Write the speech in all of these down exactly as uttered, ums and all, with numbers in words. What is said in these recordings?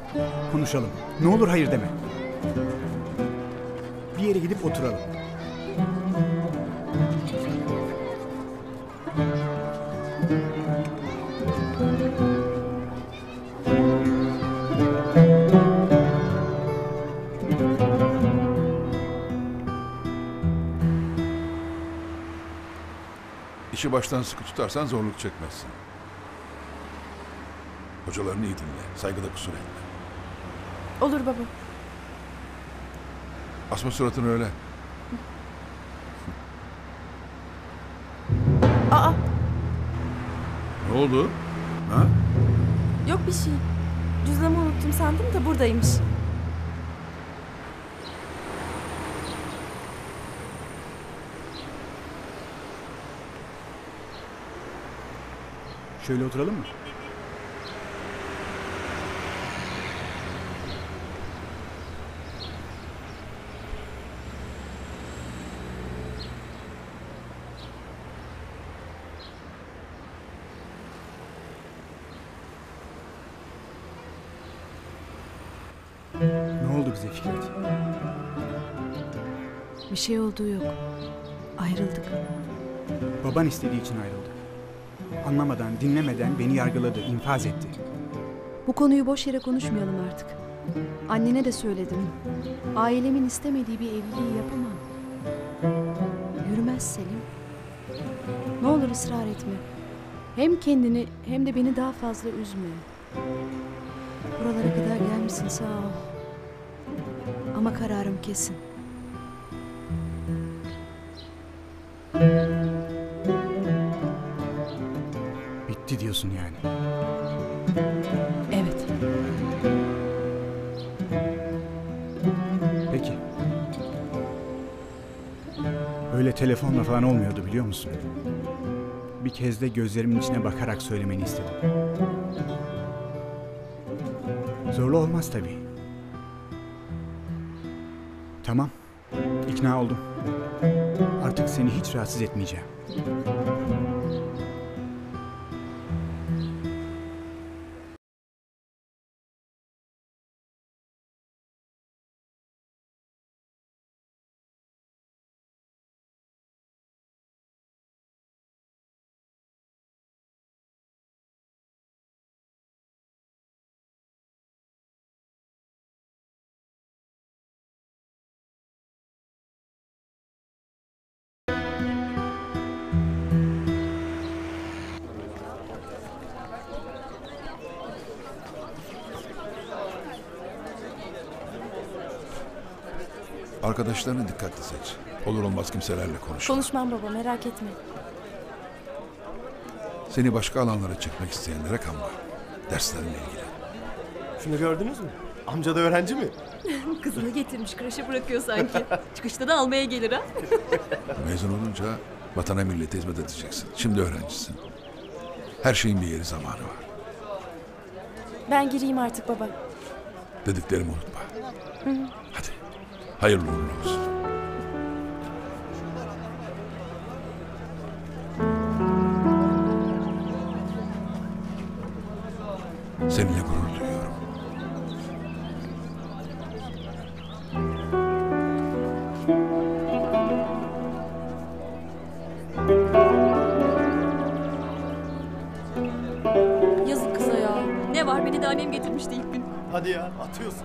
Konuşalım. Ne olur hayır deme. Bir yere gidip oturalım. İşi baştan sıkı tutarsan zorluk çekmezsin. Hocalarını iyi dinle. Saygıda kusur etme. Olur baba. Asma suratını öyle. Aa, Ne oldu? Ha? yok bir şey. Cüzdanımı unuttum sandım da buradaymış. Şöyle oturalım mı? Ne oldu bize Fikret? Bir şey olduğu yok. Ayrıldık. Baban istediği için ayrıldı. Anlamadan, dinlemeden beni yargıladı, infaz etti. Bu konuyu boş yere konuşmayalım artık. Annene de söyledim. Ailemin istemediği bir evliliği yapamam. Yürümez Selim. Ne olur ısrar etme. Hem kendini hem de beni daha fazla üzme. Buralara kadar gelmişsin, sağ ol. Ama kararım kesin. Bitti diyorsun yani. Evet. Peki. Öyle telefonla falan olmuyordu biliyor musun? Bir kez de gözlerimin içine bakarak söylemeni istedim. Zorlu olmaz tabii. Tamam, ikna oldum. Artık seni hiç rahatsız etmeyeceğim. Arkadaşlarını dikkatli seç. Olur olmaz kimselerle konuş. Konuşmam baba, merak etme. Seni başka alanlara çekmek isteyenlere kanma. Derslerinle ilgili. Şunu gördünüz mü? Amca da öğrenci mi? Kızını getirmiş, kreşe bırakıyor sanki. Çıkışta da almaya gelir ha. Mezun olunca vatana millete hizmet edeceksin. Şimdi öğrencisin. Her şeyin bir yeri zamanı var. Ben gireyim artık baba. Dediklerimi unutma. Hadi. Hayırlı uğurlu olsun. Seninle gurur duyuyorum. Yazık kıza ya. Ne var, beni de annem getirmişti ilk gün. Hadi ya, atıyorsun.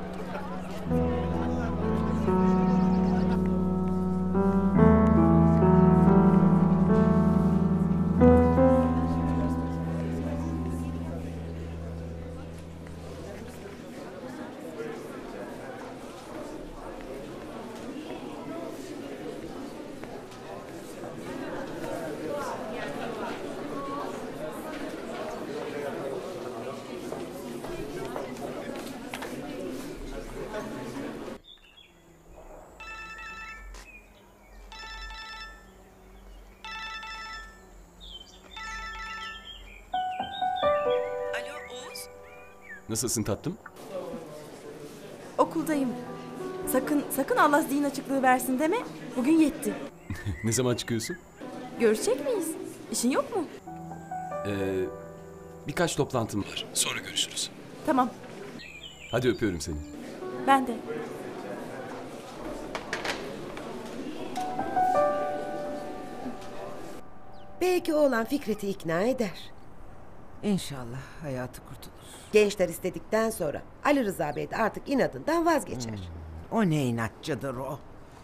Nasılsın tatlım? Okuldayım. Sakın, sakın Allah zihin açıklığı versin deme. Bugün yetti. Ne zaman çıkıyorsun? Görüşecek miyiz? İşin yok mu? Ee, birkaç toplantım var. Sonra görüşürüz. Tamam. Hadi öpüyorum seni. Ben de. Belki oğlan Fikret'i ikna eder. İnşallah hayatı kurtulur. Gençler istedikten sonra Ali Rıza Bey de artık inadından vazgeçer. O ne inatçıdır o.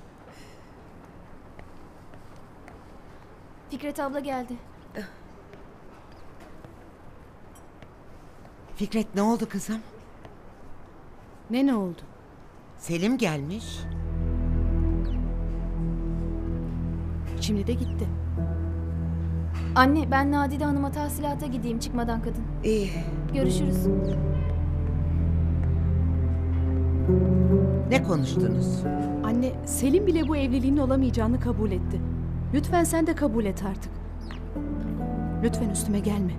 Fikret abla geldi. Fikret ne oldu kızım? Ne ne oldu? Selim gelmiş. Şimdi de gitti. Anne ben Nadide Hanım'a tahsilata gideyim çıkmadan kadın. İyi. Görüşürüz. Ne konuştunuz? Anne, Selim bile bu evliliğin olamayacağını kabul etti. Lütfen sen de kabul et artık. Lütfen üstüme gelme.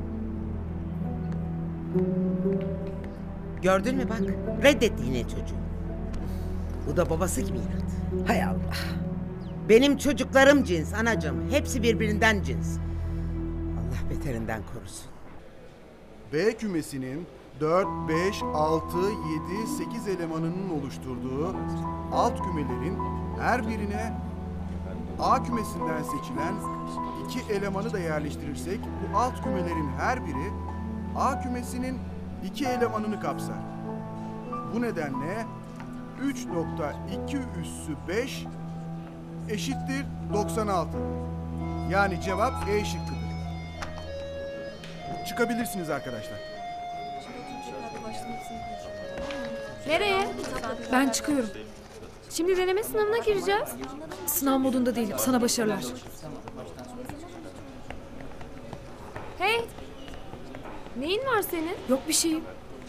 Gördün mü bak, reddetti yine çocuğu. Bu da babası gibi inat. Hay Allah. Benim çocuklarım cins anacığım. Hepsi birbirinden cins. Allah beterinden korusun. B kümesinin dört, beş, altı, yedi, sekiz elemanının oluşturduğu alt kümelerin her birine A kümesinden seçilen iki elemanı da yerleştirirsek bu alt kümelerin her biri A kümesinin iki elemanını kapsar. Bu nedenle üç nokta iki üssü beş eşittir doksan altı. Yani cevap E şıkkıdır. Çıkabilirsiniz arkadaşlar. Nereye? Ben çıkıyorum. Şimdi deneme sınavına gireceğiz. Sınav modunda değilim. Sana başarılar. Hey! Neyin var senin? Yok bir şeyim.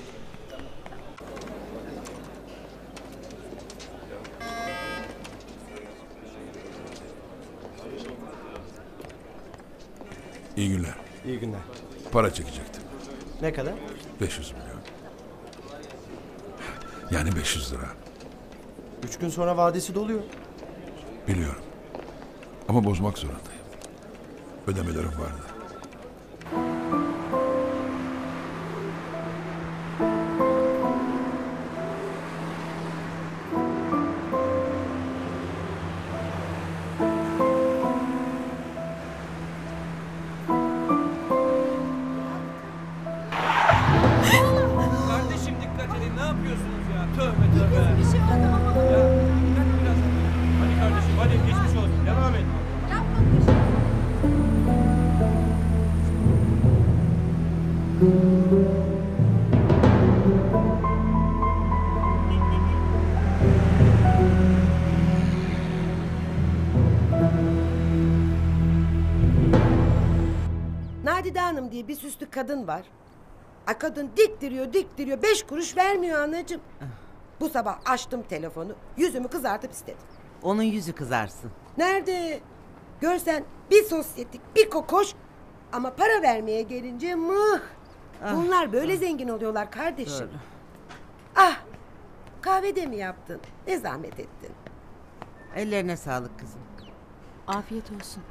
İyi günler. İyi günler. Para çekecektim. Ne kadar? beş yüz milyon. Yani beş yüz lira. Üç gün sonra vadesi doluyor. Biliyorum. Ama bozmak zorundayım. Ödemelerim vardı. Kardeşim dikkat edin, ne yapıyorsunuz ya? Tövbe tövbe. Bir şey oldu ama. Ya dikkat biraz. Hadi kardeşim hadi geçmiş olsun. Devam et. Nadide Hanım diye bir süslü kadın var. Ay kadın diktiriyor diktiriyor beş kuruş vermiyor anacığım. Bu sabah açtım telefonu yüzümü kızartıp istedim. Onun yüzü kızarsın. Nerede? Görsen bir sosyetik bir kokoş ama para vermeye gelince mıh. Bunlar böyle zengin oluyorlar kardeşim. Doğru. Ah kahve de mi yaptın? Ne zahmet ettin. Ellerine sağlık kızım. Afiyet olsun.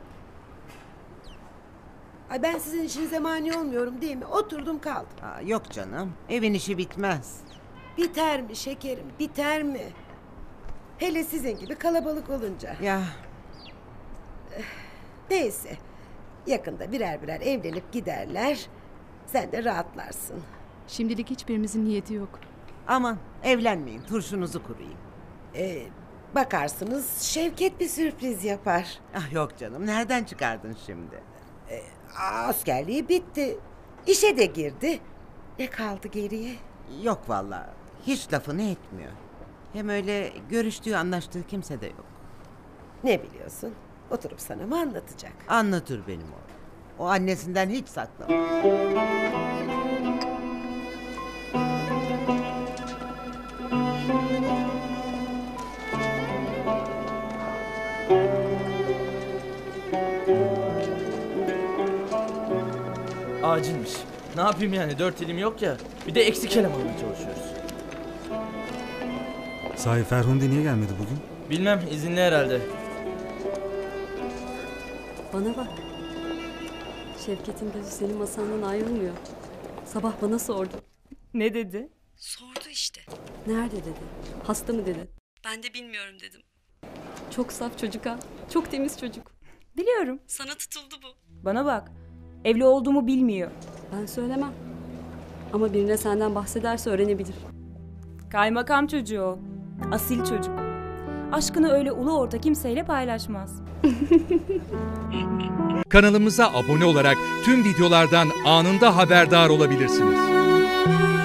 Ay ben sizin işinize mani olmuyorum değil mi? Oturdum kaldım. Aa, yok canım. Evin işi bitmez. Biter mi şekerim biter mi? Hele sizin gibi kalabalık olunca. Ya Neyse yakında birer birer evlenip giderler. Sen de rahatlarsın. Şimdilik hiçbirimizin niyeti yok. aman evlenmeyin. Turşunuzu kuruyayım. Ee, bakarsınız Şevket bir sürpriz yapar. Ah yok canım. Nereden çıkardın şimdi? Askerliği bitti. İşe de girdi. Ne kaldı geriye? Yok vallahi. Hiç lafını etmiyor. Hem öyle görüştüğü, anlaştığı kimse de yok. Ne biliyorsun? Oturup sana mı anlatacak? Anlatır benim oğlum. O annesinden hiç saklamaz. Acilmiş. Ne yapayım yani, dört elim yok ya. Bir de eksik elemanla çalışıyoruz. Sahi Ferhunde niye gelmedi bugün? Bilmem, izinli herhalde. Bana bak. Şevket'in gözü senin masandan ayrılmıyor. Sabah bana sordu. Ne dedi? Sordu işte. Nerede dedi? Hasta mı dedi? Ben de bilmiyorum dedim. Çok saf çocuk ha. Çok temiz çocuk. Biliyorum. Sana tutuldu bu. Bana bak. Evli olduğumu bilmiyor. Ben söylemem. Ama birine senden bahsederse öğrenebilir. Kaymakam çocuğu o. Asil çocuk. Aşkını öyle ulu orta kimseyle paylaşmaz. Kanalımıza abone olarak tüm videolardan anında haberdar olabilirsiniz.